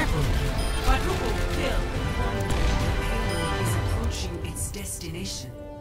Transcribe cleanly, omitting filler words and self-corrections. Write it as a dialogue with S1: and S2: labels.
S1: Triple kill. Quadruple kill. Payload is approaching its destination.